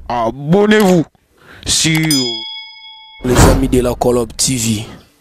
abonnez-vous sur les amis de la Colombe TV.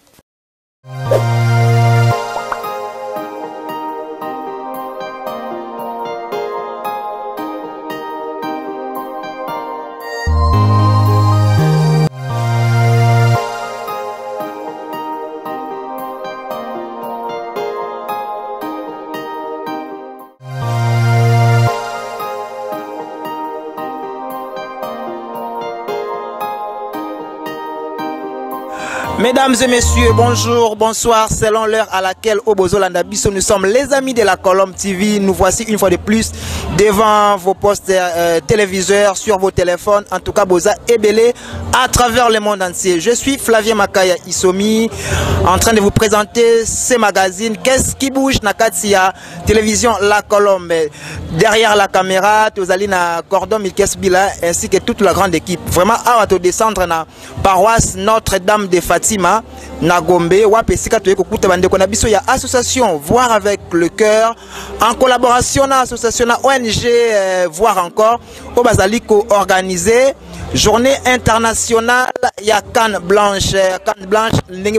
Mesdames et messieurs, bonjour, bonsoir, selon l'heure à laquelle au Bozolanda Bisso, nous sommes les amis de la Colombe TV. Nous voici une fois de plus devant vos postes téléviseurs, sur vos téléphones, en tout cas Boza et Belé, à travers le monde entier. Je suis Flavien Makaya Isomi, en train de vous présenter ces magazines. Qu'est-ce qui bouge Nakatia, télévision La Colombe. Derrière la caméra, Tozalina Cordon Milkes Bila, ainsi que toute la grande équipe. Vraiment, à descendre na paroisse Notre-Dame de Fatima, Nagombe, Wapesika, Toyekukuta Bandeko Nabiso, il y a association Voir avec le cœur, en collaboration avec l'association ONG Voir encore, au Basaliko organisé. Journée internationale, il y a canne blanche. Canne blanche,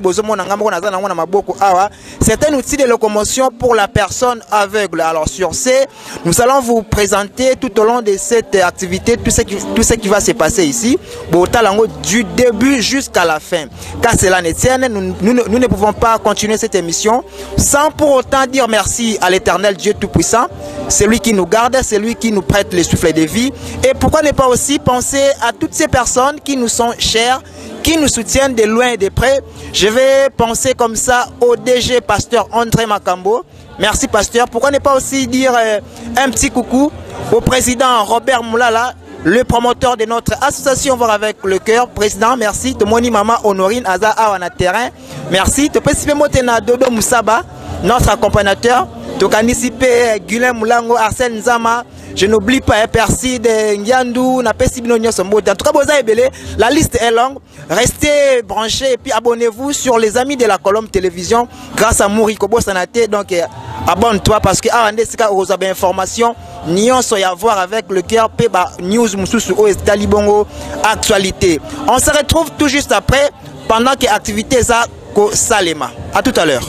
c'est un outil de locomotion pour la personne aveugle. Alors sur ce, nous allons vous présenter tout au long de cette activité tout ce qui va se passer ici, du début jusqu'à la fin. Car cela ne tienne, nous ne pouvons pas continuer cette émission sans pour autant dire merci à l'Éternel Dieu Tout-Puissant, celui qui nous garde, celui qui nous prête le souffle de vie. Et pourquoi ne pas aussi penser à toutes ces personnes qui nous sont chères, qui nous soutiennent de loin et de près. Je vais penser comme ça au DG Pasteur André Makambo. Merci Pasteur. Pourquoi ne pas aussi dire un petit coucou au président Robert Moulala, le promoteur de notre association Voir avec le cœur. Président, merci. Tomoni Mama Honorine Aza Awana Terrain. Merci. Te préciper Motena Dodo Moussaba, notre accompagnateur. Tokanisipe Gulen Moulango, Arsène Nzama. Je n'oublie pas Perside Ngiandou, Napesibinonyo Somboda. En tout cas, Boza Ebele, la liste est longue. Restez branchés et puis abonnez-vous sur les amis de la Colombe Télévision grâce à Mouriko Sanate. Donc abonne-toi parce que avant Sika vous avez information. Nyon soya voir avec le cœur Peba News Moussousou au Talibongo actualité. On se retrouve tout juste après pendant que l'activité est à Salema. À tout à l'heure.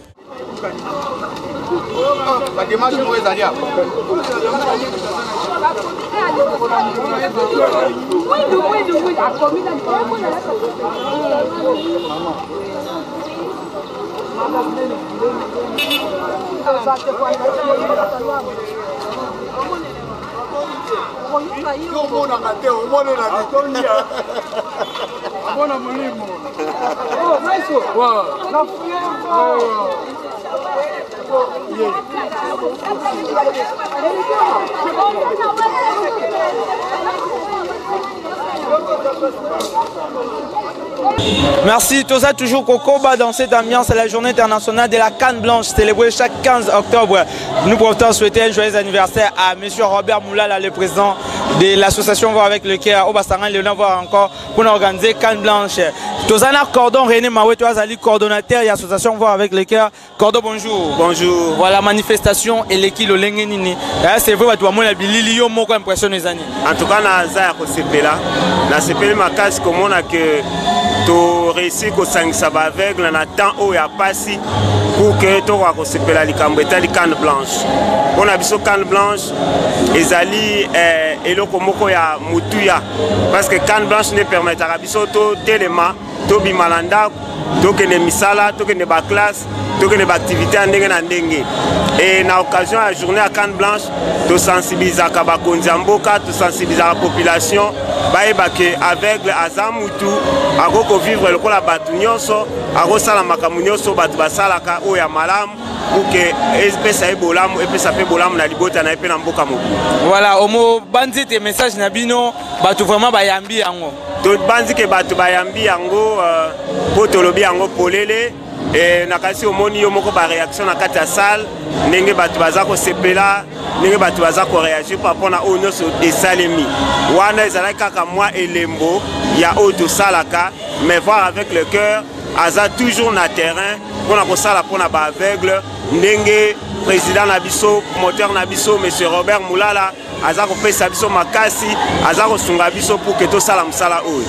Merci, tout ça toujours Kokoba dans cette ambiance, c'est la journée internationale de la canne blanche célébrée chaque 15 octobre. Nous pouvons souhaiter un joyeux anniversaire à M. Robert Moulala, le président de l'association Voir avec le cœur, au Bassaran Léonard Voir encore pour organiser canne blanche. Tozana Cordon René Maoué, tu as coordonnateur de l'association Voir avec le cœur. Cordon, bonjour. Bonjour. Voilà, manifestation et l'équipe le Lengenini. C'est vrai, tu as moins l'abililio, moi, quoi impression les années. En tout cas, na CPL ma case comme on a que tu réussis que 5 sabat avec la temps où il y a pas si pour que tu vois que CPL a l'icambeta les cannes blanches. On a besoin canne blanche et ali et le komoko ya mutuya parce que canne blanche ne permet à rabiso to telema to bimalanda to que ne misala to que ne ba classe to que ne ba activité en ndenge na ndenge. Et na occasion à journée à canne blanche to sensibiliser à kabakonzi mboka to sensibiliser la population baeba que aveugle azamutu agoko vivre le kola batu nyonso agosala makamu nyonso batu basalaka o ya malamu pour que espèce ebolamu espèce pe bolamu na libota na epe na mboka mo. Voilà, omo bandi te message na bino batu vraiment bayambi yango. To bandi ke batu bayambi yango po tolobi yango polele et nakasi omoni yo moko ba réaction na kati ya salle ndenge batu baza ko sepela ndenge batu baza ko réagir par rapport na onyo so esalemi wana ezalaki kaka moi elembo ya auto salaka mais voir avec le cœur aza toujours na terrain pour na ko sala pour na ba aveugle ndenge président Nabiso, promoteur Nabiso, M. Robert Moulala, aza kopesa biso makasi aza kosunga biso pour que tosala mosala oyo.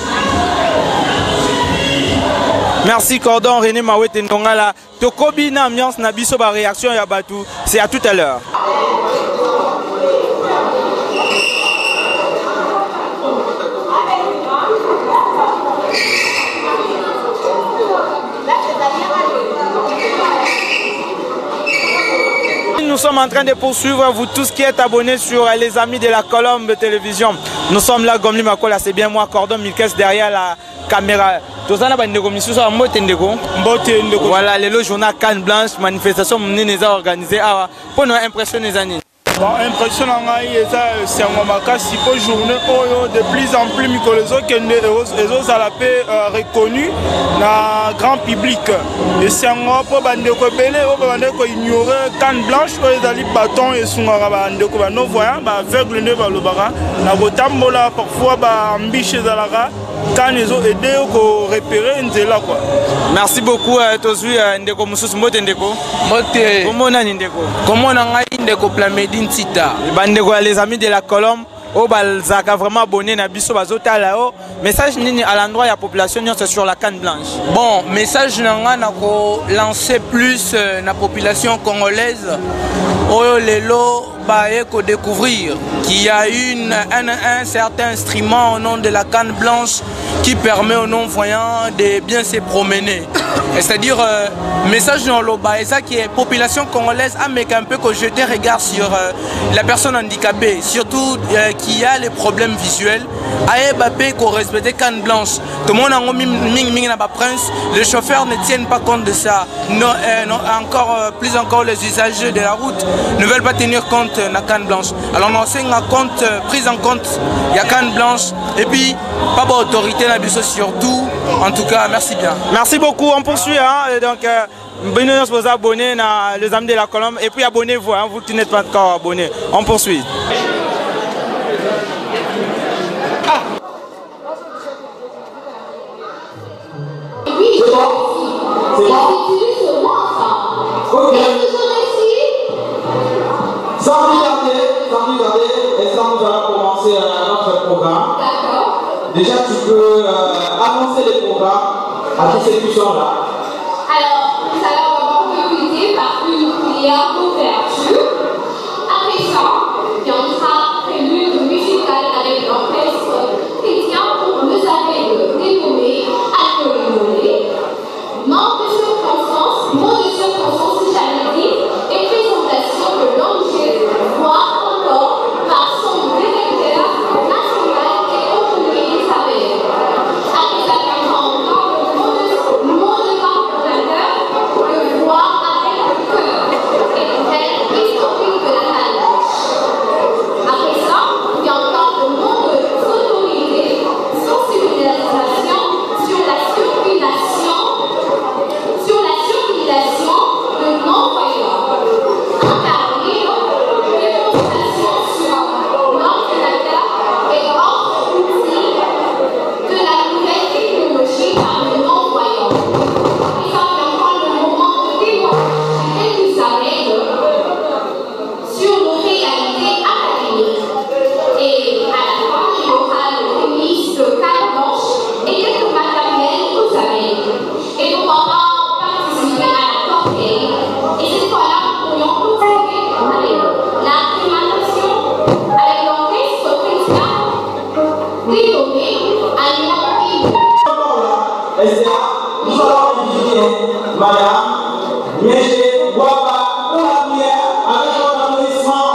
Merci Cordon René Mawete Ndongala. Tokobi na ambiance na biso ba réaction ya Batou. C'est à tout à l'heure. Nous sommes en train de poursuivre vous tous qui êtes abonnés sur les amis de la Colombe Télévision. Nous sommes là, Gomli Makola, c'est bien moi, Cordon Milkes derrière la caméra. Voilà, le journal Canne Blanche, manifestation organisée pour nous impressionner les années. Bon, impression c'est un makasi pour journée de plus en plus les autres à la paix reconnus dans le grand public. Et c'est un peu de ignorer canne blanche les bâtons et son non voyant aveugle ne va le bara na botambola parfois ambiche zalara quand ils ont aidé à repérer Nzela quoi. Merci beaucoup Tozui Ndeko Mususu Mbote Ndeko. Mbote. Comment on Ndeko? Comment on a Ndeko Plamedine Tita. Les amis de la Colombe. Oh balzaka vraiment abonné na biso bazota là-haut. Message nini à l'endroit de la population sur la canne blanche. Bon, message nanga na ko lancer plus na population congolaise. Oyo lelo bae ko découvrir qu'il y a un certain instrument au nom de la canne blanche qui permet aux non-voyants de bien se promener. C'est-à-dire, message dans le Baeza qui est population congolaise, mais un peu que jeter regard sur la personne handicapée, surtout qui a les problèmes visuels. Aïe Bappé qu'on respecte canne blanche. Tout le monde a mis un prince. Les chauffeurs ne tiennent pas compte de ça. Non, plus encore les usagers de la route ne veulent pas tenir compte de la canne blanche. Alors on enseigne la compte, prise en compte, il y a canne blanche. Et puis, pas d'autorité surtout. En tout cas, merci bien. Merci beaucoup. On poursuit. Hein, donc, bienvenue vous abonner à les amis de la Colombe. Et puis abonnez-vous, hein, vous qui n'êtes pas encore abonnés. On poursuit. Sans regarder, est-ce que nous allons commencer notre programme? Déjà, tu peux annoncer les programmes à tous ceux qui sont là. Alors, nous allons commencer par une prière d'ouverture. Après ça, il y aura prévu une musicale avec l'orchestre chrétien pour nous aider dénommer à le nom de circonstance, si j'avais dit, et présentation de l'objet, voire encore par son directeur national et autonome Isabelle. Après ça, il y aura encore le mot de coordonnateur, le voir avec le cœur et le thème historique de la Calèche. Après ça, il y a encore le mot de sonorité, sensibilisation sur la circulation de non-voyants. Incarner démonstration sur l'ordinateur et autres outils de la nouvelle technologie par le non-voyant. Et ça prendra le moment de témoignage et vous savez sur nos réalités académiques. Et à la fin, il y aura le tennis de canne blanche et quelques matériels, vous savez. Et nous pourrons participer à la corbeille. Et cette fois-là, nous pourrions continuer avec la présentation avec l'orchestre chrétien dénommé Alliance. Nous allons inviter Madame Miege Waba pour la prière avec un applaudissement.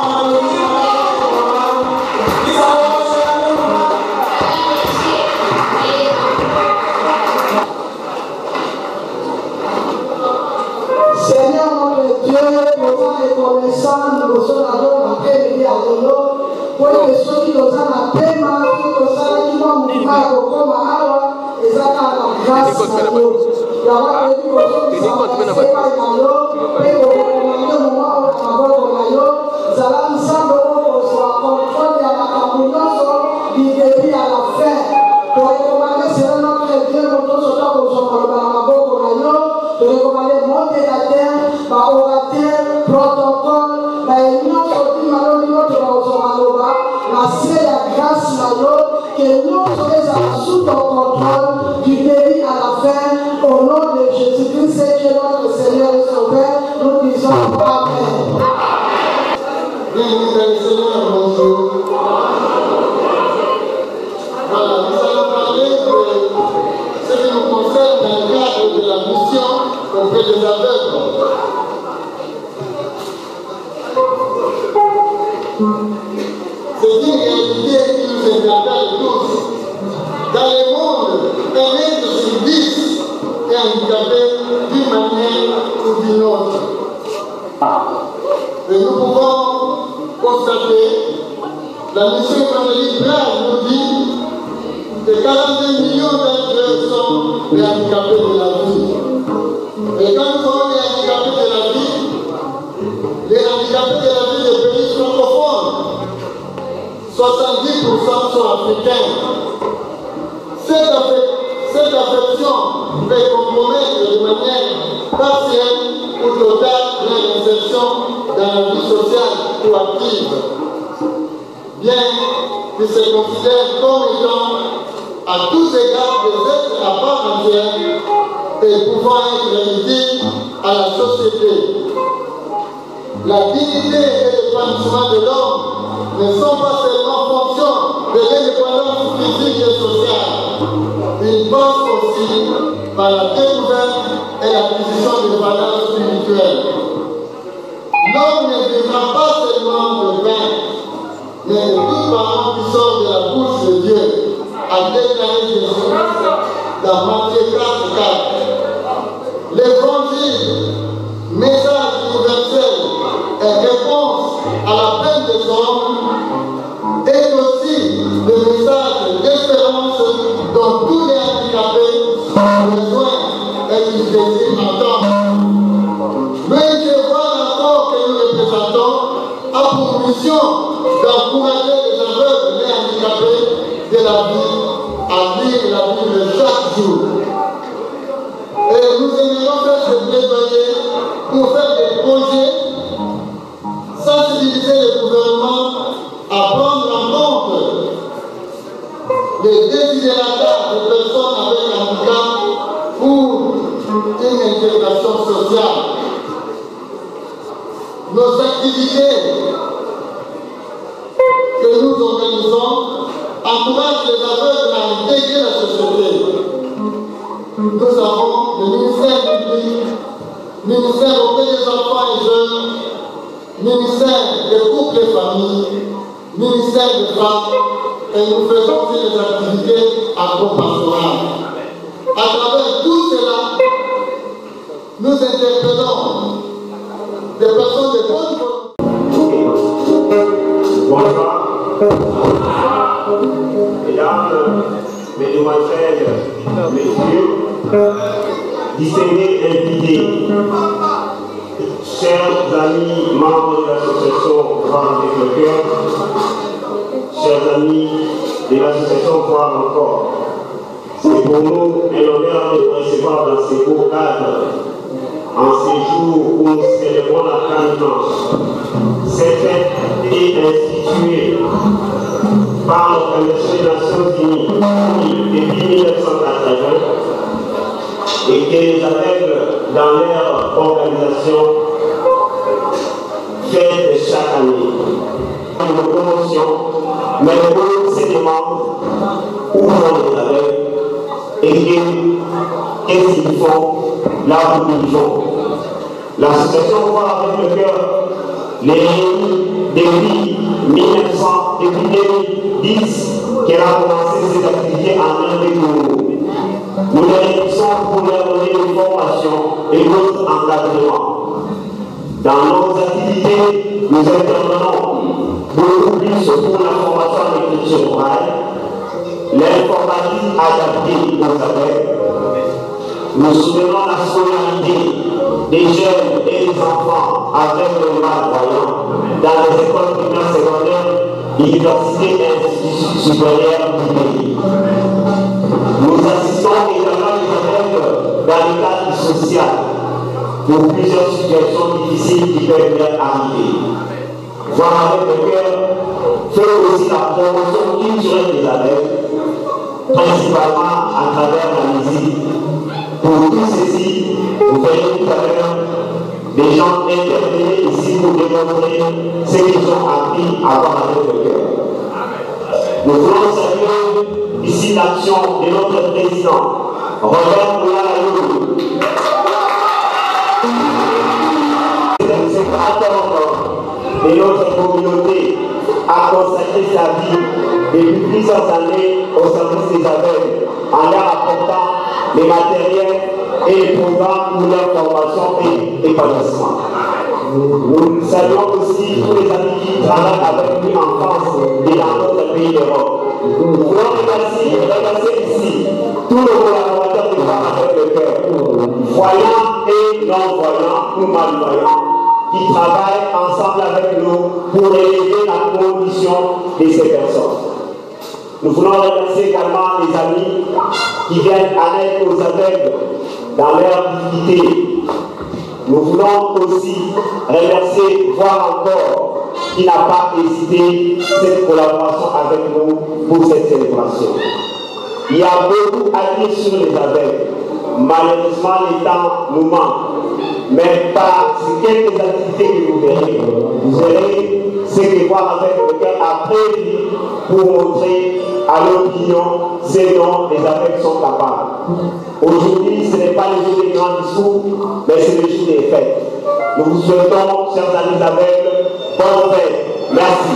Seigneur notre Dieu, nous reconnaissons, nous sommes après-midi à l'eau, pour que ceux qui nous ont appelés, nous savons qu'ils vont nous faire comme Awa, et ça a la grâce à nous. Il y aura des gens qui sont passés par l'eau, et au moment où on va nous allons ensemble soit contrôlé à la camouflage du début à la fin. Pour recommander, c'est notre Dieu, nous sommes dans la boque, de recommander modérateur, orateur, protocole, mais nous sommes tous les jours, que nous sommes sous ton contrôle du début à la fin. Au nom de Jésus-Christ, qui est notre Seigneur et Sauveur, nous disons Amen. Bienvenue Seigneur, bonjour. Voilà, nous allons parler de ce qui nous concerne dans le cadre de la mission auprès des aveugles. C'est une réalité qui nous interpelle tous. Dans le monde, un être sur 10 est handicapé d'une manière ou d'une autre. Et nous pouvons constater, la mission évangélique Brave nous dit que 42 millions d'êtres eux sont les handicapés de la vie. Et quand nous sommes les handicapés de la vie, les handicapés de la vie des pays francophones, 70% sont africains. Cette affection peut compromettre de manière partielle ou totale leur insertion dans la vie sociale ou active, bien qu'ils se considèrent comme étant à tous égards des êtres à part entière et pouvant être utiles à la société. La dignité et l'épanouissement de l'homme ne sont pas seulement fonction de l'indépendance physique et sociale. Ils passent aussi par la découverte et l'acquisition de valeurs spirituelles. L'homme ne vivra pas seulement de vin, mais de toute parole qui sort de la bouche de Dieu, a déclaré Jésus dans Matthieu 4:4. L'évangile, message universel et réponse à la peine des hommes, est aussi le message d'espérance dont tous les handicapés ont besoin et qu'ils désirent entendre. Mais je vois l'accord que nous représentons a pour mission d'encourager les aveugles et les handicapés de la vie à lire la Bible chaque jour. Et nous aimerions faire ce plaidoyer pour faire des projets, sensibiliser le gouvernement à prendre en compte les désidératas des personnes avec handicap pour une intégration sociale. Nos activités que nous organisons encouragent les aveugles à intégrer la société. Nous avons le ministère public, ministère auprès des enfants et jeunes, ministère des couples et familles, ministère des femmes, et nous faisons aussi des activités agro-pastorales. À travers tout cela, nous interpellons des personnes de bonne volonté. Bonsoir. Mesdames, Mesdemoiselles, Messieurs, distingués invités, chers amis membres de l'association Voir avec le cœur, chers amis de l'association Voir encore, c'est pour nous un honneur de vous recevoir dans ces beaux cadres, en ces jours où nous célébrons la Canne Blanche. Cette fête est instituée par l'Organisation des Nations Unies depuis 1980 et que les aveugles dans leur organisation fêtent chaque année. Une promotion, mais pour ces membres, où sont les aveugles et qu'est-ce qu'ils font là où ils vont. L'association Voir avec le cœur les réunit depuis 2010 qu'elle a commencé ses activités en un des nous. Nous les réunissons pour leur donner une formation et notre encadrement. Dans nos activités, nous intervenons beaucoup plus pour la formation en écriture orale, l'informatique adaptée aux aveugles. Nous soutenons la scolarité des jeunes et des enfants avec le malvoyant dans les écoles primaires, secondaires, universités et instituts supérieurs du pays. Nous assistons également les aveugles dans le cadre social pour plusieurs situations difficiles qui peuvent leur arriver. Voir avec le cœur fait aussi la promotion culturelle des aveugles, principalement à travers la musique. Pour tout ceci, vous verrez tout à l'heure des gens intervenir ici pour démontrer ce qu'ils ont appris à voir avec le cœur. Nous voulons saluer ici l'action de notre président, Robert Moulala. C'est un de notre communauté a consacré sa vie depuis plusieurs années au service des aveugles en leur apportant les matériels et les programmes pour leur formation et épanouissement. Nous saluons aussi tous les amis qui travaillent avec lui en France et dans d'autres pays d'Europe. Nous voulons remercier ici tous nos collaborateurs qui parlent avec le cœur, voyants et non-voyants ou malvoyants, qui travaillent ensemble avec nous pour élever la condition de ces personnes. Nous voulons remercier également les amis qui viennent à l'aide aux aveugles dans leur difficulté. Nous voulons aussi remercier, voire encore, qui n'a pas hésité cette collaboration avec nous pour cette célébration. Il y a beaucoup à dire sur les aveugles. Malheureusement, le temps nous manque. Mais par quelques activités que vous verrez ce que voir avec le cœur a prévu pour montrer à l'opinion ce dont les aveugles sont capables. Aujourd'hui, ce n'est pas le jour des grands discours, mais c'est le jour des fêtes. Nous vous souhaitons, chers amis aveugles, bonne fête. Merci.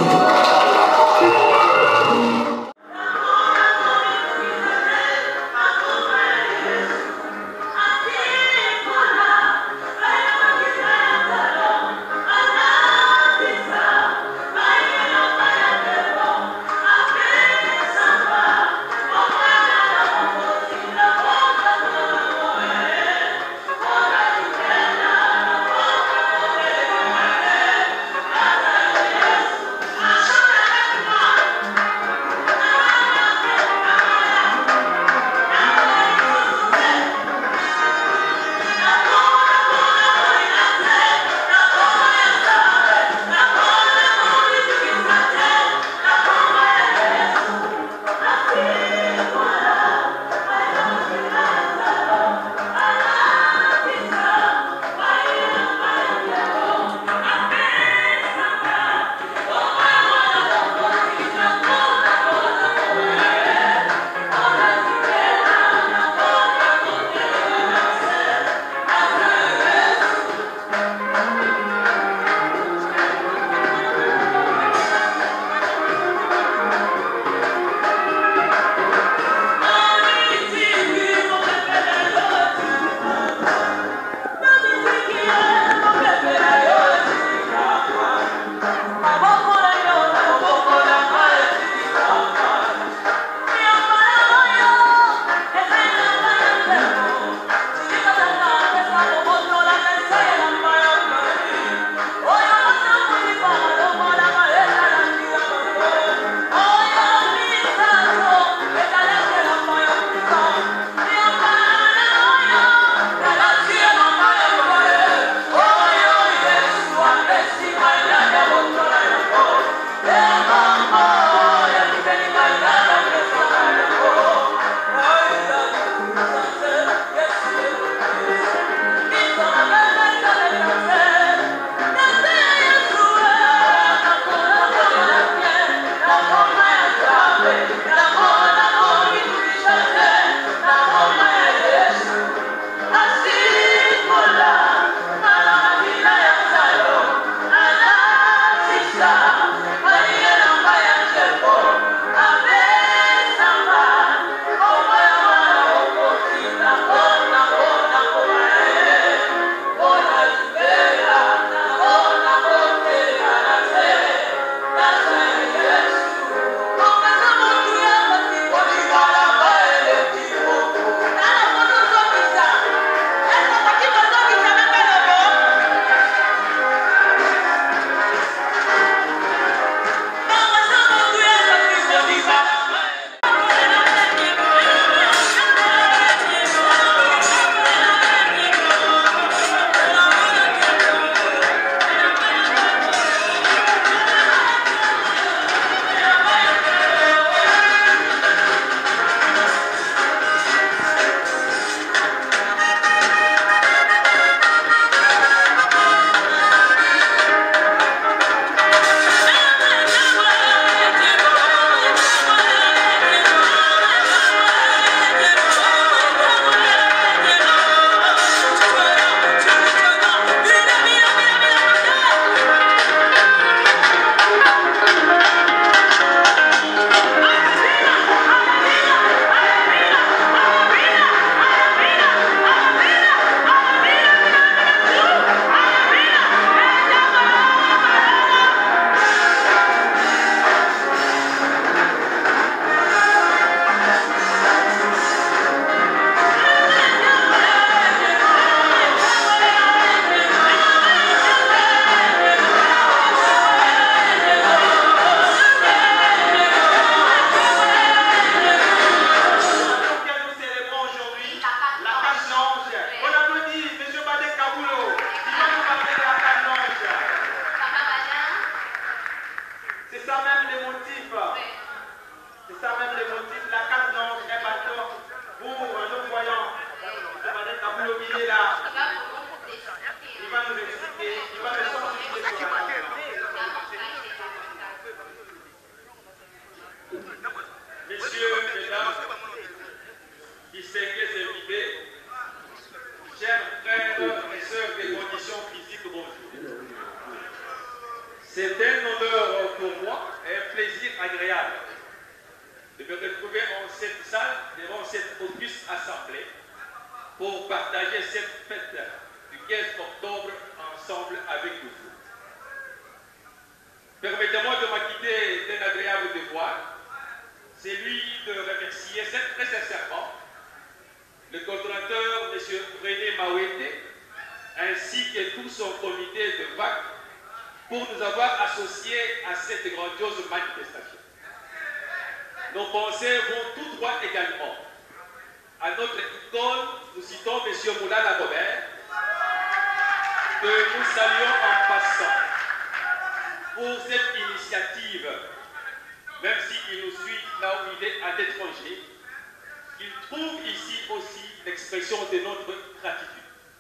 cette auguste assemblée pour partager cette fête du 15 octobre ensemble avec vous. Permettez-moi de m'acquitter d'un agréable devoir, celui de remercier très sincèrement le coordonnateur M. René Mawete ainsi que tout son comité de VAC pour nous avoir associés à cette grandiose manifestation. Nos pensées vont tout droit également à notre icône, nous citons M. Moulala Robert, que nous saluons en passant pour cette initiative, même s'il nous suit là où il est à l'étranger, il trouve ici aussi l'expression de notre gratitude.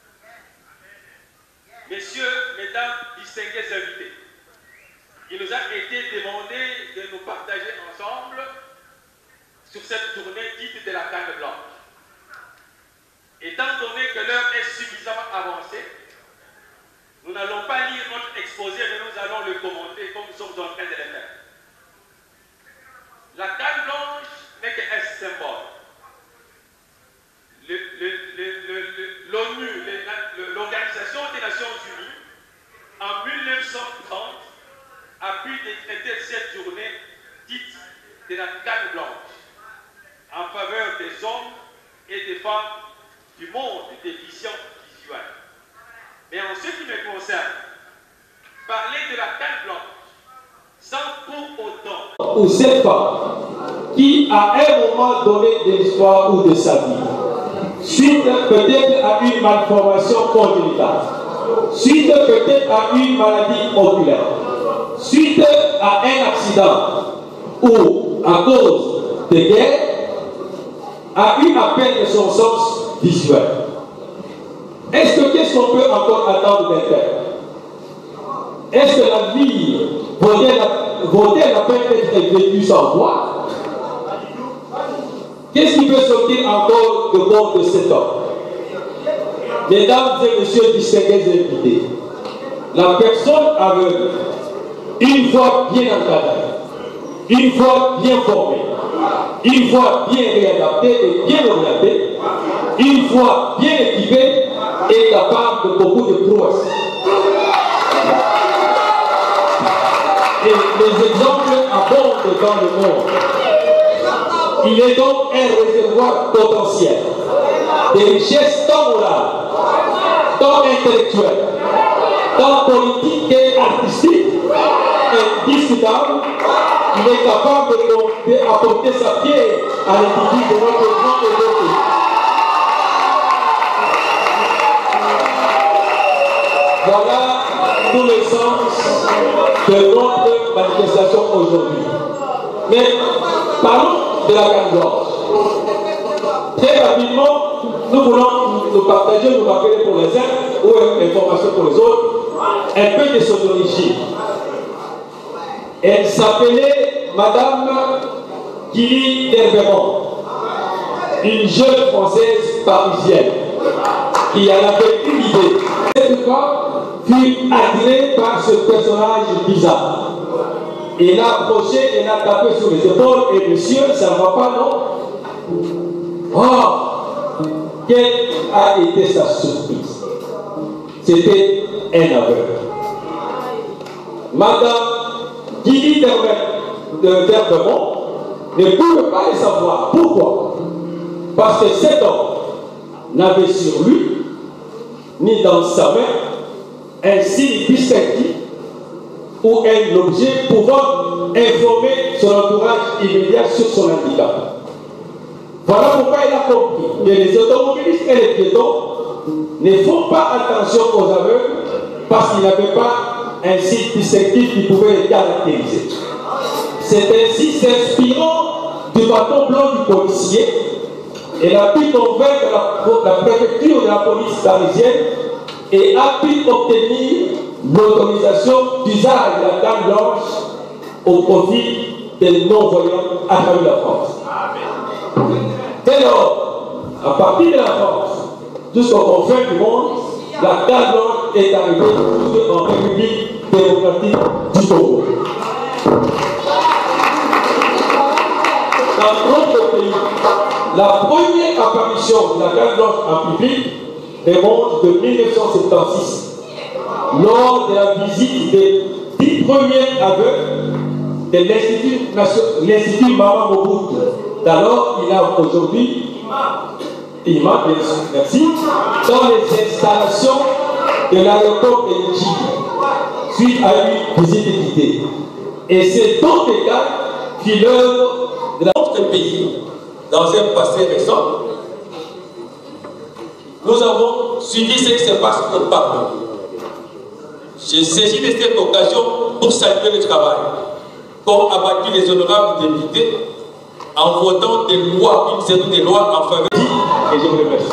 Messieurs, mesdames, distingués invités, il nous a été demandé de nous partager ensemble sur cette tournée dite de la Canne Blanche. Étant donné que l'heure est suffisamment avancée, nous n'allons pas lire notre exposé, mais nous allons le commenter comme nous sommes en train de le faire. La Canne Blanche n'est qu'un symbole. L'ONU, l'Organisation des Nations Unies, en 1930, a pu décréter cette journée dite de la Canne Blanche en faveur des hommes et des femmes du monde déficient visuel. Mais en ce qui me concerne, parler de la Canne Blanche sans pour autant... Ou cette femme qui, à un moment donné de l'histoire ou de sa vie, suite peut-être à une malformation congénitale, suite peut-être à une maladie oculaire, suite à un accident ou à cause de guerre, a eu à perdre son sens visuel. Qu'est-ce qu'on peut encore attendre d'elle? Est-ce que la vie vaut-elle la peine d'être vécue sans voix? Qu'est-ce qui peut sortir encore de compte de cet homme? Mesdames et messieurs distingués invités, la personne aveugle, une fois bien encadrée, une fois bien formée, une fois bien réadaptée et bien orientée, une fois bien équipée, est capable de beaucoup de prouesses. Et les exemples abondent dans le monde. Il est donc un réservoir potentiel de richesses tant morales, tant intellectuelles, tant politiques et artistiques, indiscutable. Il est capable d'apporter sa pierre à l'édifice de notre grand pays. Voilà tout le sens de notre manifestation aujourd'hui. Mais parlons de la Canne Blanche. Très rapidement, nous voulons nous partager, nous rappeler pour les uns ou information pour les autres, un peu de son origine. Elle s'appelait Madame Gilly d'Herberon, une jeune Française parisienne qui en avait une idée. Cette fois, fut attirée par ce personnage bizarre. Il l'a approché, elle l'a tapé sur les épaules et monsieur, ça ne va pas, non? Oh, quelle a été sa surprise? C'était un aveugle. Madame Gilly d'Herberon ne pouvait pas le savoir. Pourquoi? Parce que cet homme n'avait sur lui, ni dans sa main, un signe distinctif ou un objet pouvant informer son entourage immédiat sur son handicap. Voilà pourquoi il a compris que les automobilistes et les piétons ne font pas attention aux aveugles parce qu'ils n'avaient pas un signe distinctif qui pouvait les caractériser. C'est ainsi, s'inspirant du bâton blanc du policier, elle a pu convaincre la préfecture de la police parisienne et a pu obtenir l'autorisation d'usage de la Canne Blanche au profit des non-voyants à travers la France. Dès lors, à partir de la France, jusqu'aux confins du monde, la Canne Blanche est arrivée en République démocratique du Congo. Dans d'autres pays, La première apparition de la Canne Blanche en public remonte de 1976, lors de la visite des 10 premiers aveugles de l'Institut Mama Mobutu. Alors, il a aujourd'hui, imam, merci, dans les installations de l'aéroport de Nji, suite à une visite guidée. Et c'est dans les cas qui l'œuvre de notre pays, dans un passé récent, nous avons suivi ce qui se passe au Parlement. J'ai saisi de cette occasion pour saluer le travail qu'ont abattu les honorables députés en votant des lois, une série de lois en faveur. Et je vous remercie.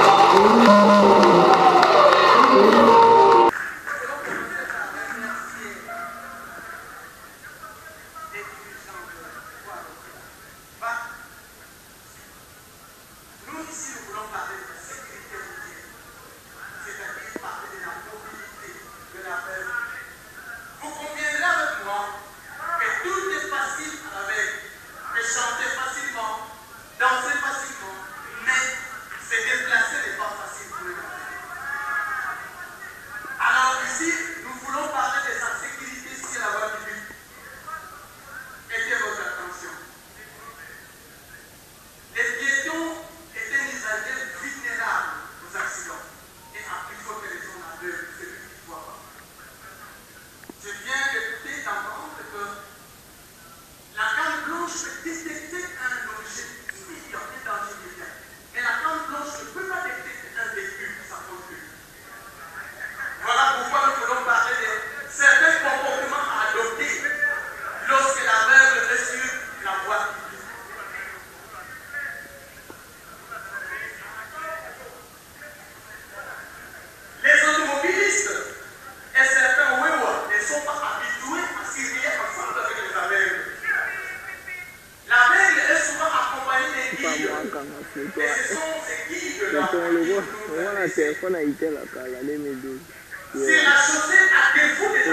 C'est la chaussée à défaut des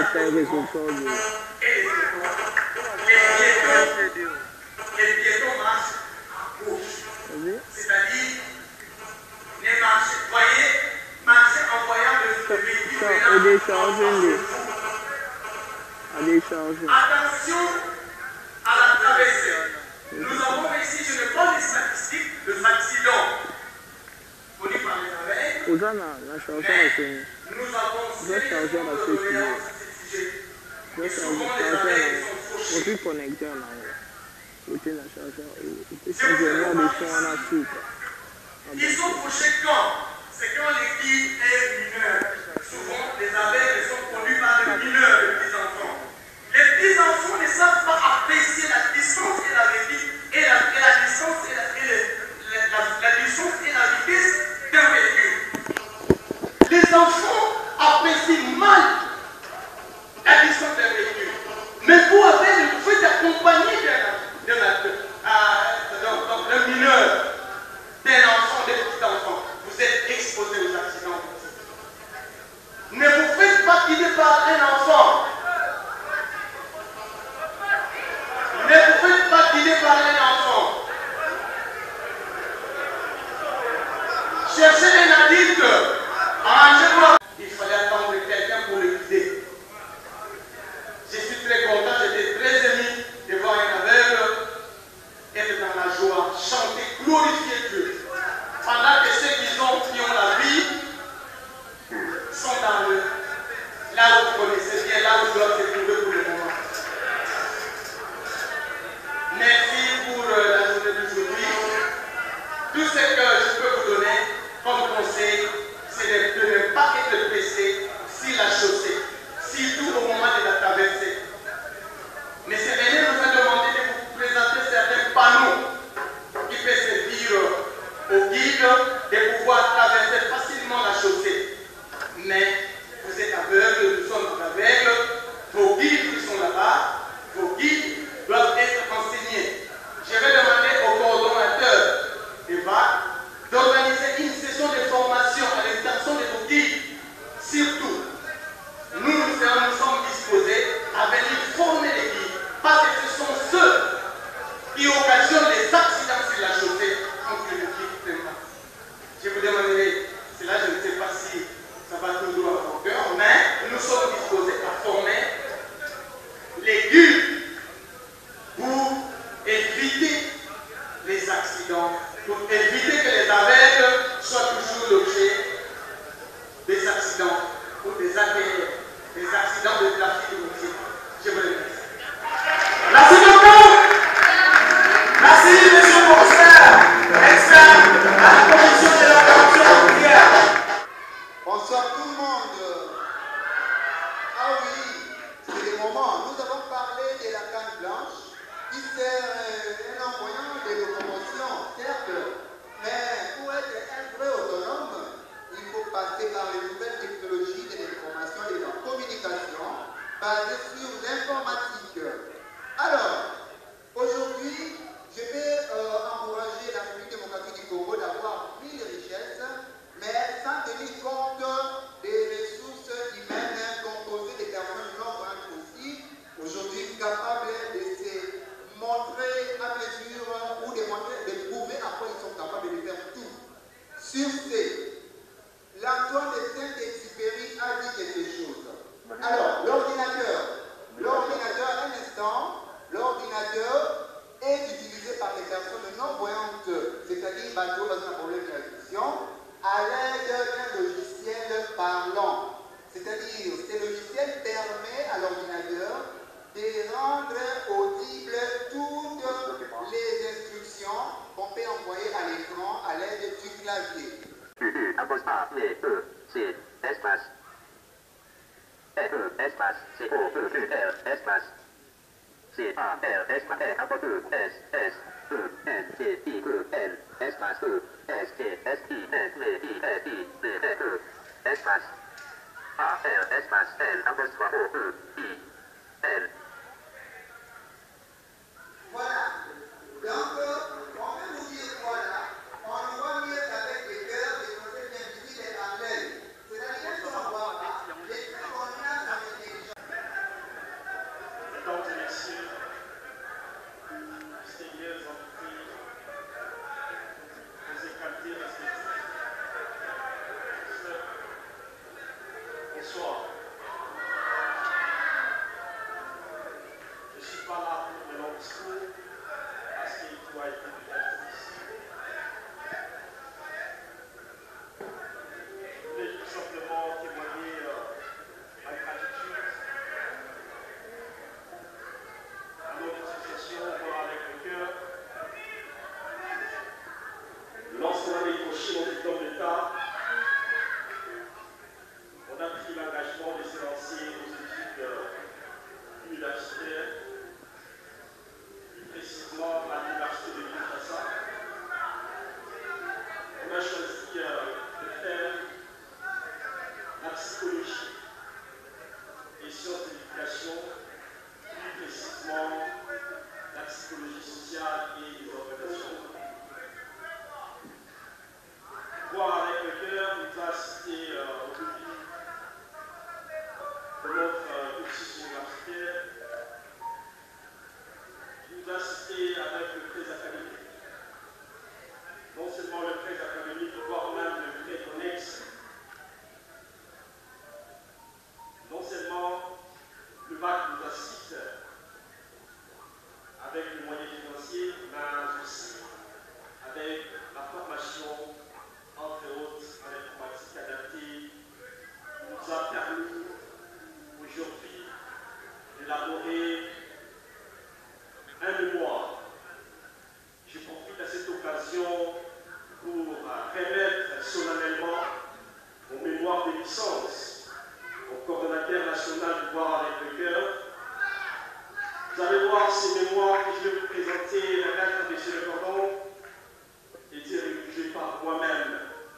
les piétons marchent à gauche. C'est-à-dire, les marchés, voyez, marcher en voyant le véhicule. Attention à la traversée. Nous avons ici, je ne prends les statistiques, les accidents connus par les aveugles. Nous avons et souvent les aveugles sont fauchés. Ils sont fauchés quand? C'est quand les guides est mineur. Souvent, les aveugles sont conduits par des mineurs, les petits-enfants. Les petits-enfants ne savent pas apprécier la distance et la vitesse et la distance et la distance et la vitesse d'un véhicule. Les enfants apprécient mal la distance d'un véhicule. Mais vous avez le fait d'accompagner d'un mineur, d'un enfant, d'un petit enfant. Vous êtes exposé aux accidents. Ne vous faites pas guider par un enfant. Ne vous faites pas guider par un enfant. Cherchez un adulte. Arrangez-moi. Il fallait attendre quelqu'un pour le guider. Je suis très content, j'étais très ému de voir un aveugle être dans la joie, chanter, glorifier Dieu. Pendant que ceux qui ont la vie sont dans le là où vous connaissez bien, là où vous doivent se trouver pour le moment. Merci pour la journée d'aujourd'hui. Tout ce que je peux vous donner comme conseil, c'est de ne pas être pressé sur la chaussée, surtout au moment de la traversée. Mais c'est René nous a demandé de vous présenter certains panneaux qui peuvent servir aux guides de pouvoir traverser facilement la chaussée. Mais vous êtes aveugles, nous sommes aveugles, vos pour éviter que les aveugles soient toujours l'objet des accidents ou des accidents de trafic routier. Je vous remercie. Merci beaucoup. Merci, monsieur le commissaire, expert à la commission de la corruption routière. Bonsoir tout le monde. Ah oui, c'est le moment. Nous avons parlé de la canne blanche qui sert un envoyant de locomotion, certes, mais pour être un vrai autonome, il faut passer par les nouvelles technologies de l'information et de la communication basées sur l'informatique. Alors, aujourd'hui, je vais encourager la République démocratique du Congo d'avoir 1000 richesses, mais sans tenir compte des ressources humaines composées des personnes non voyantes aussi, aujourd'hui capables de se montrer à mesure ou de prouver à quoi ils sont capables de faire tout. Sur ce, l'Antoine de Saint-Exupéry a dit quelque chose. Alors, l'ordinateur, un instant, l'ordinateur est utilisé par les personnes non voyantes, c'est-à-dire bateau dans un problème de traduction, à l'aide d'un logiciel parlant. C'est-à-dire, ce logiciel permet à l'ordinateur de rendre audibles toutes les instructions qu'on peut envoyer à l'écran à l'aide du clavier. Voilà. Donc, on peut vous dire voilà, on voit mieux avec les cœurs, les conseils bien visibles et en l'aile. C'est-à-dire qu'on voit les traits qu'on a avec les gens. Mesdames et messieurs, distingués invités, vos écartés respectifs, bonsoir. Je ne suis pas là pour le long discours, parce qu'il doit être dit ici. Je voulais tout simplement témoigner ma gratitude à notre association Voir avec le cœur. Lorsqu'on a décroché mon diplôme d'État, on a pris l'engagement de se lancer aux études universitaires, plus précisément à l'université de Kinshasa. On a choisi de faire la psychologie et sciences de l'éducation, plus précisément la psychologie sociale et des organisations. Voir avec le cœur nous a assisté au début de notre cursus universitaire. Nous a assisté avec le prêt académique. Non seulement le prêt académique, voire même le prêt connexe. Non seulement le bac nous assiste avec les moyens financiers, mais aussi avec la formation, entre autres, en informatique adaptée, qui nous a permis aujourd'hui d'élaborer un mémoire. Je profite à cette occasion pour remettre solennellement mon mémoire de licence au coordonnateur national du Voir avec le cœur. Vous allez voir ces mémoires que je vais vous présenter, la lettre de M. Le Cordon, été rédigée par moi-même.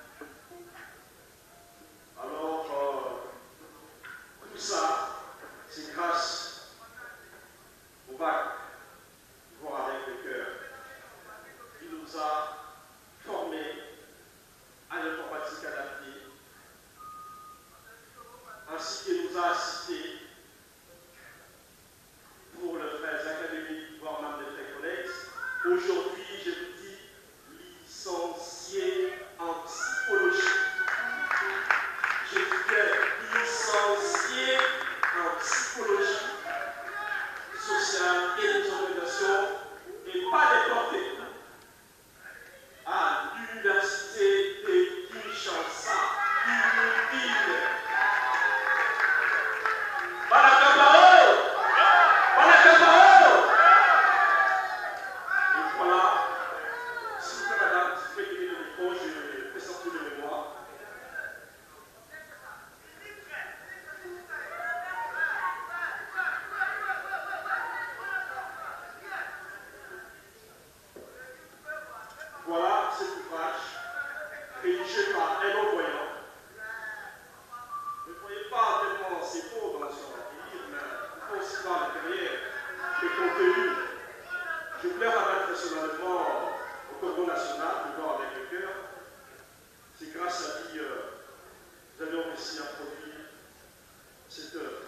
Alors, tout ça, c'est grâce au bac Voir avec le cœur, qui nous a formés à l'informatique adaptée, ainsi que nous a assistés pour le prêt académique, voire même des prêts connexes. Aujourd'hui, cet ouvrage rédigé par un non-voyant. Ne voyez pas tellement ces mots dans son livre, mais il faut aussi voir derrière le contenu. Je voulais remettre personnellement au Congo national, devant avec le cœur. C'est grâce à lui nous avons réussi à produire cette œuvre.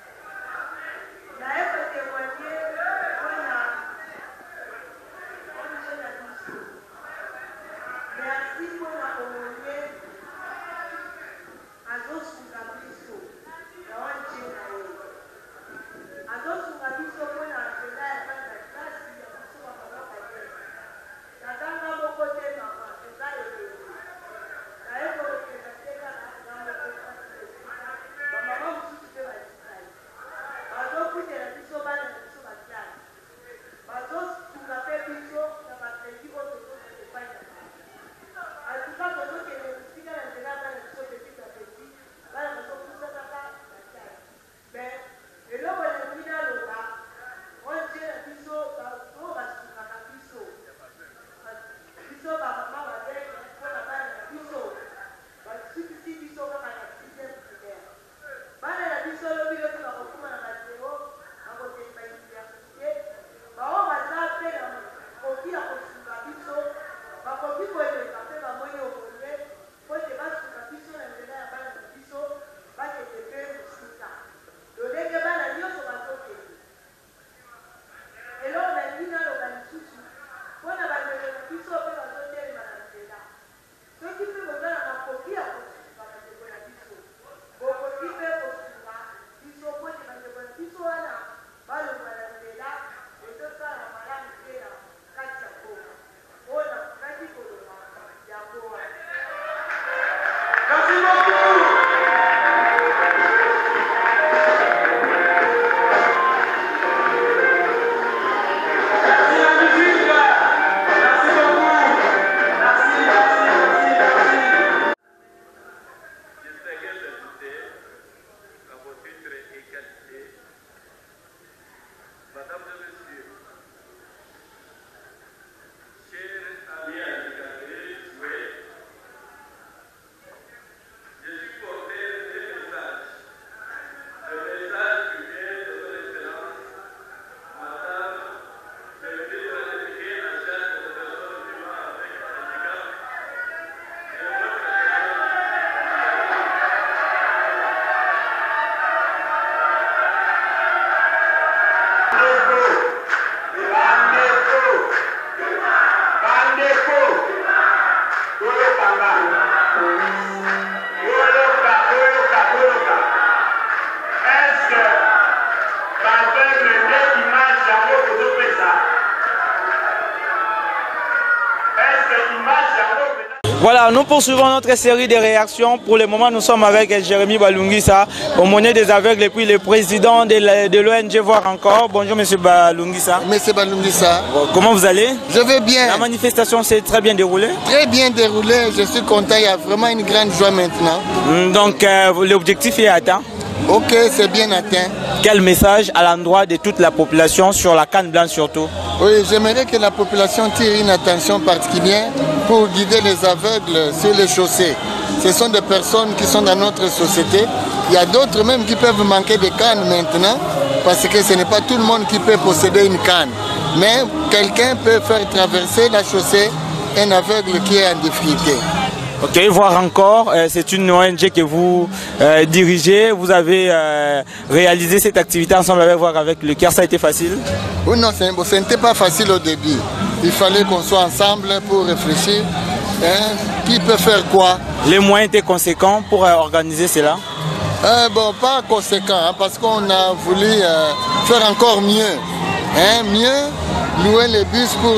Voilà, nous poursuivons notre série de réactions. Pour le moment, nous sommes avec Jérémy Balungisa, aumônier des aveugles et puis le président de l'ONG Voir Encore. Bonjour Monsieur Balungisa. Monsieur Balungisa. Bon, comment vous allez? Je vais bien. La manifestation s'est très bien déroulée? Très bien déroulée, je suis content, il y a vraiment une grande joie maintenant. Donc l'objectif est atteint? Ok, c'est bien atteint. Quel message à l'endroit de toute la population sur la canne blanche surtout? Oui, j'aimerais que la population tire une attention particulière pour guider les aveugles sur les chaussées. Ce sont des personnes qui sont dans notre société. Il y a d'autres même qui peuvent manquer de canne maintenant parce que ce n'est pas tout le monde qui peut posséder une canne. Mais quelqu'un peut faire traverser la chaussée un aveugle qui est en difficulté. Ok, Voir Encore, c'est une ONG que vous dirigez. Vous avez réalisé cette activité ensemble avec Voir avec le cœur. Ça a été facile? Oui, non, ce n'était pas facile au début. Il fallait qu'on soit ensemble pour réfléchir. Hein, qui peut faire quoi? Les moyens étaient conséquents pour organiser cela? Bon, pas conséquents, hein, parce qu'on a voulu faire encore mieux. Hein, mieux louer les bus pour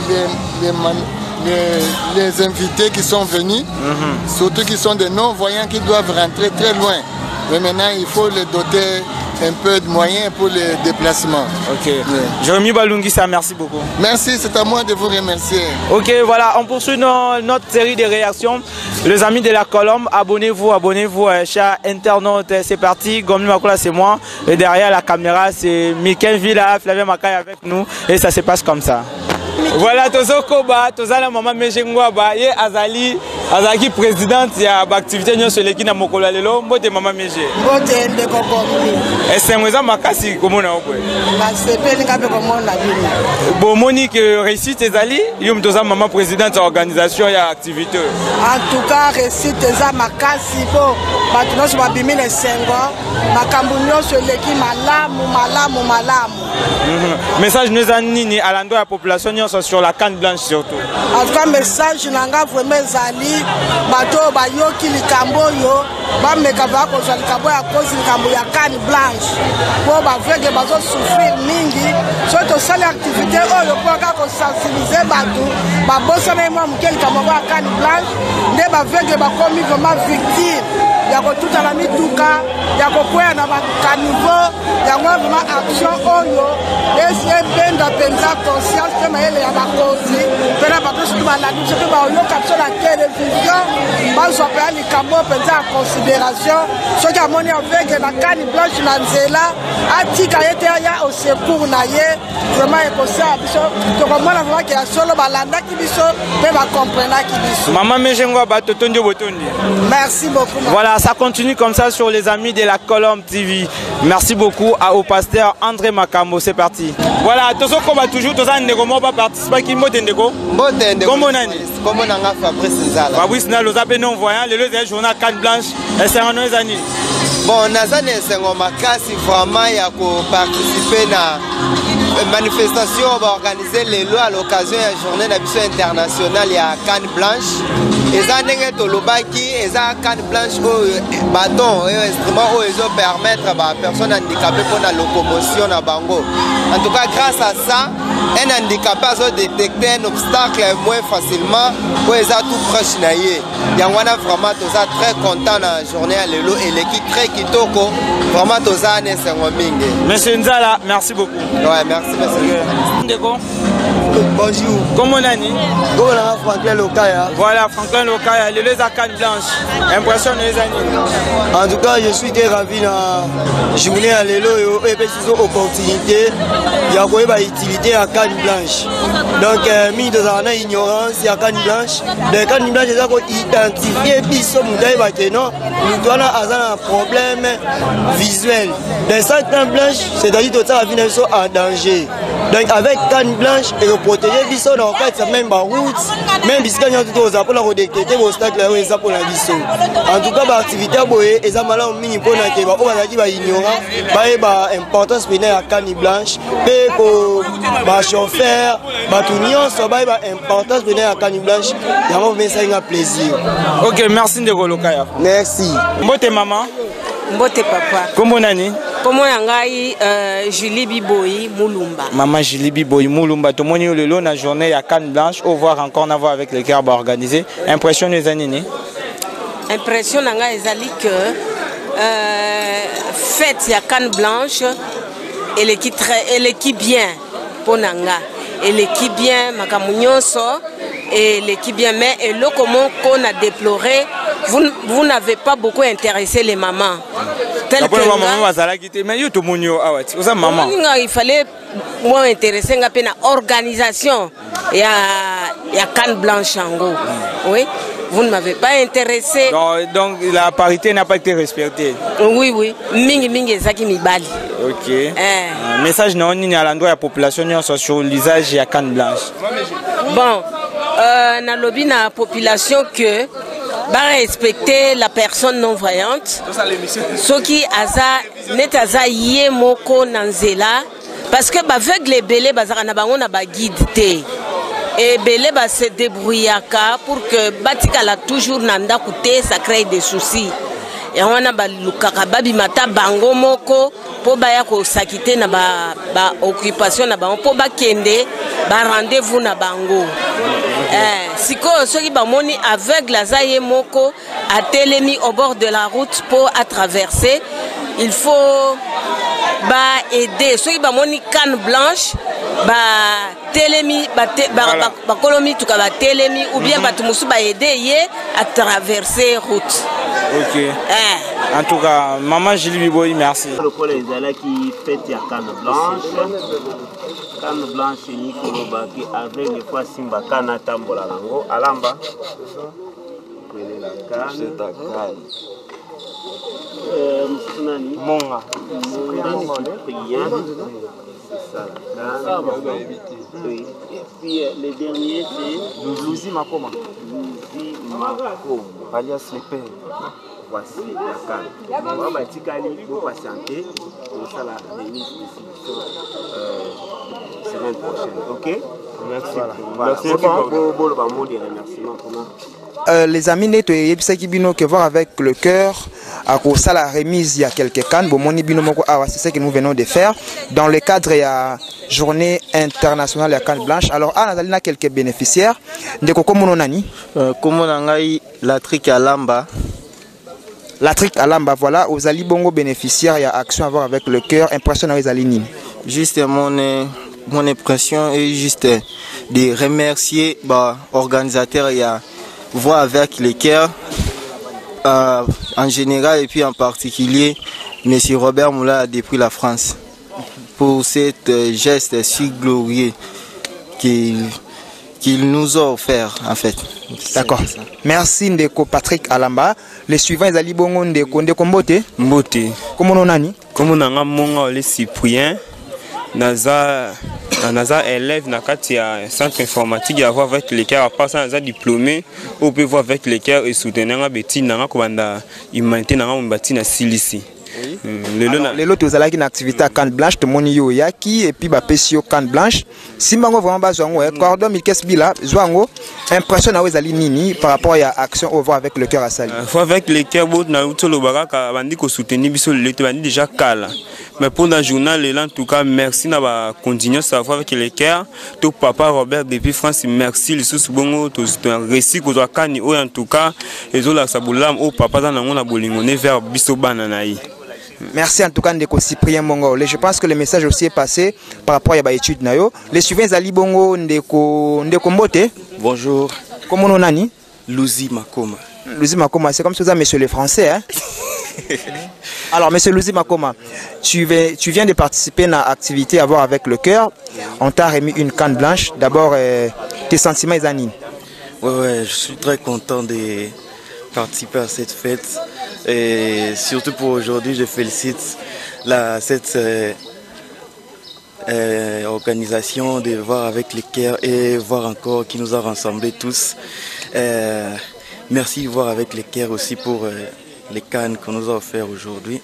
les invités qui sont venus, surtout qui sont des non-voyants qui doivent rentrer très loin. Mais maintenant, il faut les doter un peu de moyens pour les déplacements. Ok. Ouais. Jérémy Balungisa, merci beaucoup. Merci, c'est à moi de vous remercier. Ok, voilà, on poursuit notre série de réactions. Les amis de la Colombe, abonnez-vous, chers internautes. C'est parti, Gomi Makola, c'est moi. Et derrière la caméra, c'est Mikel Villa, Flavien Makai avec nous. Et ça se passe comme ça. Voilà, tozokoba, tozala maman Mejengwaba, ye azali présidente ya activité nyonso leki na mokolo lelo, mbote maman Meje. Mbote ndeko kombi. Esemweza makasi komona okwe. Ba sepeli ngabe komona bino. Bomoni que réussite ezali, yom toza maman présidente ya organisation ya activité. En tout cas, réussite eza makasi po bato nyonso babimi na esengo, makambo nyonso leki malamu. Message nous a nini à l'endroit de la population sur la canne blanche surtout. En tout cas, message nanga vraiment zali bato bayoki likambo yo ba meka ba ko zali likambo ya cause likambo ya canne blanche. Po ba vege bazo souffrir mingi, surtout sale activité oyo po ka ko sensibiliser bato ba bossa na moi mkel likambo ya canne blanche, nde ba vege ba komi vraiment victime. Ya ko tuta la mituka, ya ko kwea na ba caniveau, ya ngwa vraiment action oyo ese benda penza conscience te maele ya bakozi pena bato soki balandi soki bayoka biso na télévision bazwa mpe likambo penza ya considération soki amoni aveke na canne blanche na nzela atika ye te aya au secours na ye vraiment ekosala biso tokomona vraiment ke ya solo balandaki biso mpe bakomprenaki biso. Maman Mejengwaba totondi botondi. Merci beaucoup. Voilà, ça continue comme ça sur les amis de la Colombe TV. Merci beaucoup au pasteur André Makambo, c'est parti. Voilà, tous ceux qui ont toujours participé, qui ont participé, comment nani? Comment on a Fabrice Zala? Fabrice Zala, nous avons non voyant, le journal canne blanche, et c'est un autre année. Bon, nous avons vraiment participer à une manifestation organisée les lois à l'occasion de la journée d'habitation internationale à canne blanche. Et ça n'est pas le baki, et ça canne blanche au bâton, et instrument où ils permettre à personnes handicapées pour la locomotion à Bango. En tout cas, grâce à ça, un handicapé a détecté un obstacle moins facilement pour les tout proche naïe. Il y a vraiment très content dans la journée à l'élo et l'équipe très kitoko. Vraiment tous les c'est Monsieur Nzala, merci beaucoup. Ouais, merci monsieur. Bonjour. Comment on a dit? Franklin Lokaya. Voilà, Franklin Lokaya, les canne blanche. Impressionne les années. En tout cas, je suis très ravi dans la journée à l'élo et puis sur opportunité. Il y a une utilité à canne blanche. Donc, mis dans la ignorance, il y a canne blanche. Les cannes blanches, ils ont identifié puis ce modèle non, nous avons un problème visuel. Les cannes blanches, c'est-à-dire que ça vient en danger. Donc, avec canne blanche, et le protéger, en fait, c'est même la route, même si on a tout pour détecter vos stacks là, et ça pour la vision. En tout cas, l'activité, et ça m'a mis pour la qui va ignorer, importance à canne blanche, et pour les chauffeurs, tout le monde, ça importance à canne blanche, et on va faire un plaisir. Ok, merci de Golokaya. Merci. Mbote maman. Mbote papa. Comment nani? Comment nangai Julie Biboyi Moulumba. Maman Julie Biboyi Moulumba. Tout le monde est là, la journée à canne blanche. Au voir encore n'avoir avec les carbes organisés. Impression des années. Impression nangai ezali que fête ya canne blanche elle est bien pour nanga. Elle est bien makamunyoso et l'équipe bien mais et le comment qu'on a déploré vous n'avez pas beaucoup intéressé les mamans. Tel que maman il fallait moins intéresser nga pena organisation ya canne blanche ango. Oui, vous ne m'avez pas intéressé. Donc la parité n'a pas été respectée. Oui, mingi ezaki mibali. OK. Message non ni à l'endroit de la population sur l'usage de canne blanche. Bon, na lobby na population que va respecter la personne non voyante. Ce qui aza net aza yé moko nanzela parce que baveugle belé bazara na bango na ba guide té. Et belé ba se débrouillaka pour que batikala toujours nanda côté ça crée des soucis. Et on a ba lukaka babi mata bango moko po baya ko sakité na ba occupation na bango po ba kende ba rendez-vous na bango. Siko ceux qui bamoni aveugle azaye moko a télémi au bord de la route pour à traverser, il faut aider ceux qui bamoni canne blanche télémi kolomi tuka télémi ou bien batumusu aider à traverser route. OK. En tout cas, maman Julie Biboy, merci. Le collège qui fait la canne blanche. Canne blanche, ni kolobaki avec les fois simba canne tambola lango. Alamba. Prenez la canne. C'est ta canne. Monga. C'est ça la canne. Oui. Et puis le dernier c'est Louzi Makoma. Louzi Makoma. Alias le père. Voici la canne. On va batikali pour patienter pour ça la remise distribution semaine prochaine. Ok? Merci. Voilà. C'est bon. Les amis neto yebisaki bino que voir avec le cœur à cause de la remise il y a quelques cannes bomoni bino moko awa c'est ce que nous venons de faire dans le cadre de la journée internationale de la canne blanche. Alors on a quelques bénéficiaires ndeko komono nani komona ngai la trique à Lamba. La trique à Lamba, voilà, aux Ali Bongo bénéficiaires, il y a action à voir avec le cœur, impressionnant les Alinines. Juste mon impression est juste de remercier l'organisateur, il y a voir avec le cœur en général et puis en particulier M. Robert Moula depuis la France pour cet geste si glorieux qu'il nous a offert en fait. D'accord. Merci Ndeko Patrick Alamba. Les suivants ils Ali Bongo Ndeko Mbote. Mbote. Comment on a ni? Comme on a monga les Cyprien. Naza élève na kati ya centre informatique ya voir avec les cœurs à part ça naza diplômé on peut voir avec les cœurs et soutenir nga beti na ko banda humanité na nga mbati na silisi. Les lots aux alaki une activité à canne blanche, tout le monde yaki et puis bapesio canne blanche. Si mango vraiment bas zongo, cordon milkes bila, zongo impression na wezali nini par rapport à action au voir avec le cœur à sali. Faut avec le cœur bot na utolo baraka bandi ko soutenir biso le bandi déjà kala. Mais pour le journal en tout cas merci na ba continuer ça avec le cœur. Tout papa Robert depuis France merci les sous bongo to récit ko kani o en tout cas ezola sabulam o papa dans na bolingo ne vers biso banana yi. Merci en tout cas Ndeko Cyprien Bongo. Je pense que le message aussi est passé par rapport à l'étude nayo. Les suivants Ali Bongo Ndeko Mbote. Bonjour. Comment on a ni? Louzi Makoma. Louzi Makoma, c'est comme ça monsieur le français hein. Alors monsieur Louzi Makoma, tu viens de participer à l'activité à voir avec le cœur. On t'a remis une canne blanche. D'abord tes sentiments Zanine. Ouais, je suis très content de participer à cette fête. Et surtout pour aujourd'hui, je félicite cette organisation de voir avec les cœurs et voir encore qui nous a rassemblés tous. Merci de voir avec les cœurs aussi pour les cannes qu'on nous a offert aujourd'hui.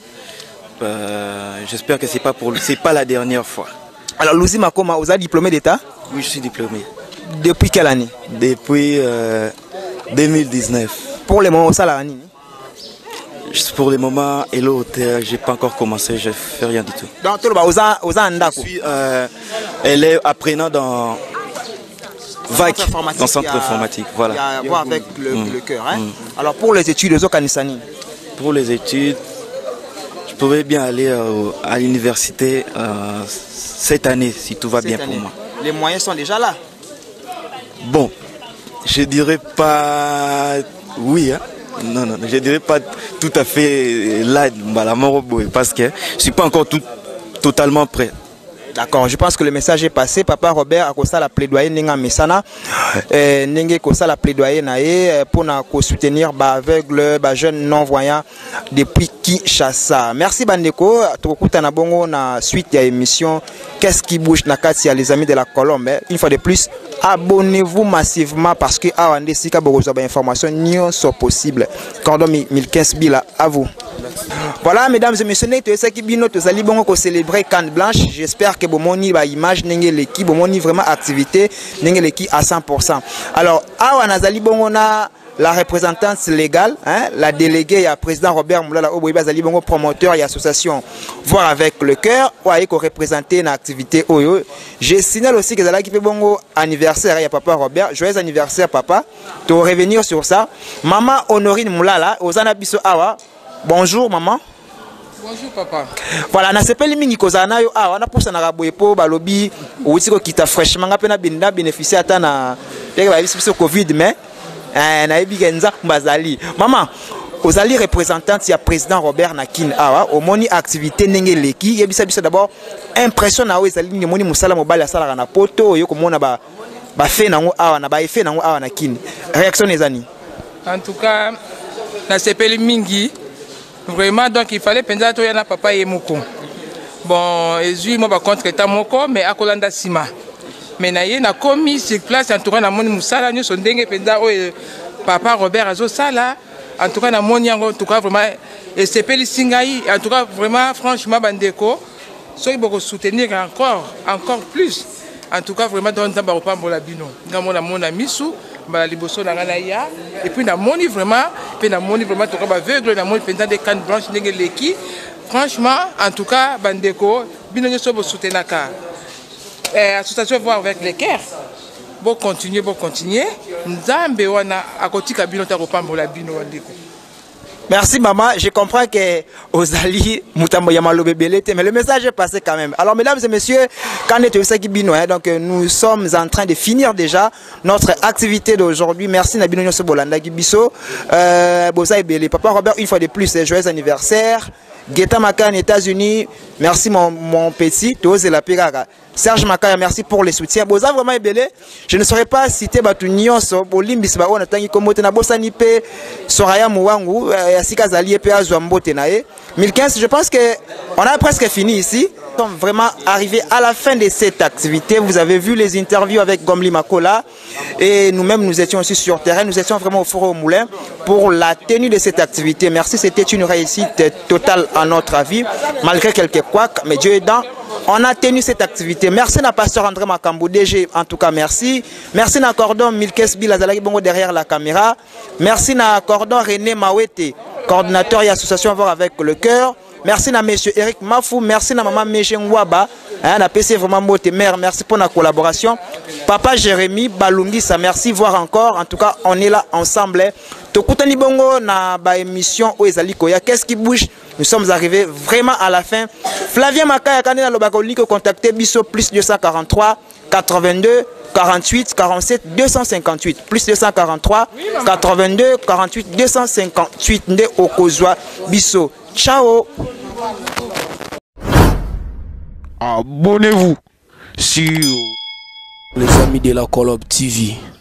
J'espère que c'est pas la dernière fois. Alors Louzi Makoma, vous êtes diplômé d'État? Oui, je suis diplômé. Depuis quelle année? Depuis 2019. Pour le moment, ça l'année? Pour le moment, hello, je n'ai pas encore commencé, je ne fais rien du tout. Donc, je suis élève apprenant dans VAC, dans centre informatique. Voilà. Il y a à voir avec le cœur. Hein? Alors, pour les études, pour les études, je pourrais bien aller à l'université cette année, si tout va bien pour moi. Les moyens sont déjà là? Bon, je dirais pas oui, hein. Non, je dirais pas tout à fait là, parce que je ne suis pas encore totalement prêt. D'accord, je pense que le message est passé. Papa Robert a commencé la plaidoyer Nenga Messana, Nenga commencé la plaidoyer pour soutenir aveugle, jeunes non-voyants depuis Kinshasa. Merci Bandeko. Tukuta na bongo na suite ya émission. Qu'est-ce qui bouge na kati ya les amis de la Colombe. Une fois de plus, abonnez-vous massivement parce que awande sika bokozo ba information nyo so possible. Cordon 1015 bila à vous. Voilà mesdames et messieurs, nous allons célébrer Canne Blanche. J'espère que vous avez une image, vous avez vraiment activité, vous avez à 100%. Alors, la représentante légale, hein, la déléguée, il y a le président Robert Moulala, promoteur et association, voir avec le cœur, ou avec représenter une activité. Je signale aussi que c'est là qui fait bon anniversaire, il y a papa Robert, joyeux anniversaire papa, tu vas revenir sur ça. Maman Honorine Moulala, Ozana Biso Awa, bonjour maman. Bonjour papa. Voilà, na sepeli mingi kozana yo awa na pousa na raboepo balobi outiko kita fraîchement ngapena binda bénéficier ata na peke ba biso Covid mais na ebi kenza mbazali. Maman, aux alliés représentants, il y a président Robert Nakin Awa, au moni activité nenge leki, il y a d'abord impression na aux alliés moni musala mobile à sala na poto, yo comme on a ba fait nango awa na ba effet nango awa Nakin. Réaction des amis. En tout cas, na sepeli mingi, vraiment donc il fallait penser à toi na papa et moko. Bon, et moi ba contre état moko, mais à Kolanda Sima. Mais na commis sur place en tout cas na moni musala nous sont ndenge penza o papa Robert Azo Sala en tout cas na moni en tout cas vraiment et c'est peli singai en tout cas vraiment franchement bandeko ceux qui soutenir encore plus en tout cas vraiment dans ba opambola bino ngamona mona misu ba liboso na ngana ya et puis na moni vraiment tout cas ba aveugle na moni penza des cannes blanches ndenge leki franchement en tout cas bandeko bino nyoso bo soutenaka association voir avec les cœurs. Bon continuer. Nzambe wana akotika bino ta kopambola bino wandeko. Merci maman, je comprends que Ozali Mutambo Yamalo Bebelete, mais le message est passé quand même. Alors mesdames et messieurs, quand est Osaki Bino, donc nous sommes en train de finir déjà notre activité d'aujourd'hui. Merci Nabino Nyoso Bolanda Gibiso, Bosa Ebele, Papa Robert une fois de plus, joyeux anniversaire. Geta Makan, États-Unis, merci mon petit, Tose la Piraga. Serge Makaya, merci pour les soutiens. Boza vraiment ébélé. Je ne saurais pas citer Batunios, Bolimbis, Baon, Tangi Komote, Nabosa Nipe, Soraya Mouangou, Yasika Zali, P.A. Zouambo Tenae. 1015, je pense qu'on a presque fini ici. Nous sommes vraiment arrivés à la fin de cette activité. Vous avez vu les interviews avec Gomli Makola et nous-mêmes nous étions aussi sur terrain. Nous étions vraiment au four au moulin pour la tenue de cette activité. Merci, c'était une réussite totale à notre avis, malgré quelques couacs, mais Dieu aidant. On a tenu cette activité. Merci à pasteur André Makambo, DG, en tout cas merci. Merci à Cordon Milkes Bilazalaki Bongo derrière la caméra. Merci à Cordon René Mawete, coordinateur et association à voir avec le cœur. Merci à monsieur Eric Mafou, merci à maman Méchen Waba, à PC vraiment moté mère, merci pour la collaboration. Papa Jérémy Balungisa, merci voir encore. En tout cas, on est là ensemble. Tokutani Bongo na ba émission Oezalikoya. Qu'est-ce qui bouge? Nous sommes arrivés vraiment à la fin. Flavien Makaya Kanena Lobakoli contacté Bisso plus 243 82 48 47 258 plus 243 82 48 258 Nde Okozwa Bisso. Ciao. Abonnez-vous sur les amis de la Colob TV.